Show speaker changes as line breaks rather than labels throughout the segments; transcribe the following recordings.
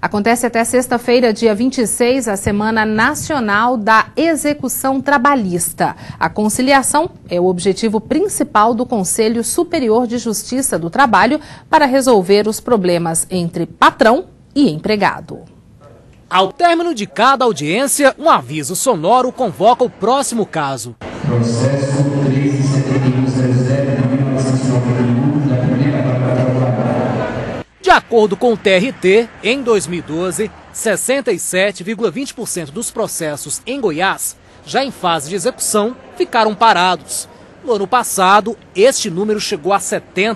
Acontece até sexta-feira, dia 26, a Semana Nacional da Execução Trabalhista. A conciliação é o objetivo principal do Conselho Superior de Justiça do Trabalho para resolver os problemas entre patrão e empregado.
Ao término de cada audiência, um aviso sonoro convoca o próximo caso.
Processo 13.7100/1991 da primeira vara trabalhista.
De acordo com o TRT, em 2012, 67,20% dos processos em Goiás, já em fase de execução, ficaram parados. No ano passado, este número chegou a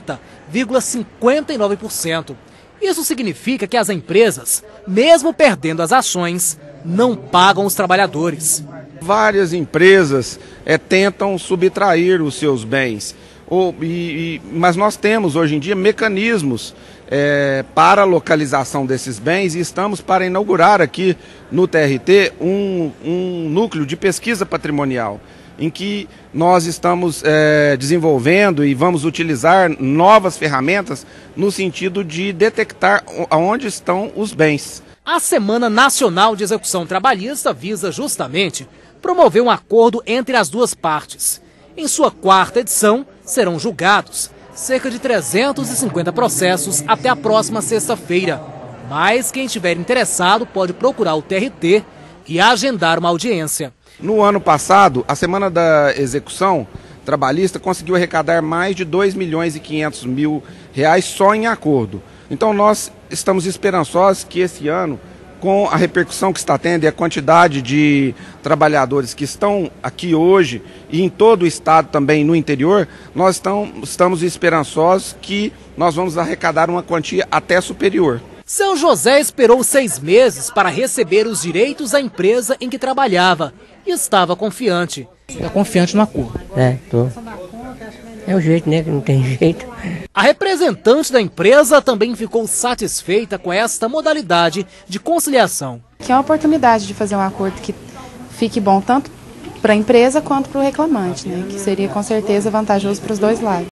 70,59%. Isso significa que as empresas, mesmo perdendo as ações, não pagam os trabalhadores.
Várias empresas tentam subtrair os seus bens, mas nós temos hoje em dia mecanismos para a localização desses bens e estamos para inaugurar aqui no TRT um núcleo de pesquisa patrimonial, em que nós estamos desenvolvendo e vamos utilizar novas ferramentas no sentido de detectar onde estão os bens.
A Semana Nacional de Execução Trabalhista visa justamente promover um acordo entre as duas partes. Em sua quarta edição, serão julgados cerca de 350 processos até a próxima sexta-feira. Mas quem estiver interessado pode procurar o TRT e agendar uma audiência.
No ano passado, a Semana da Execução Trabalhista conseguiu arrecadar mais de R$2.500.000 só em acordo. Então nós estamos esperançosos que esse ano, com a repercussão que está tendo e a quantidade de trabalhadores que estão aqui hoje e em todo o estado também no interior, nós estamos esperançosos que nós vamos arrecadar uma quantia até superior.
Seu José esperou 6 meses para receber os direitos da empresa em que trabalhava e estava confiante.
Você está confiante no acordo?
Tô. É o jeito, né? Que não tem jeito.
A representante da empresa também ficou satisfeita com esta modalidade de conciliação.
Que é uma oportunidade de fazer um acordo que fique bom tanto para a empresa quanto para o reclamante, né? Que seria com certeza vantajoso para os dois lados.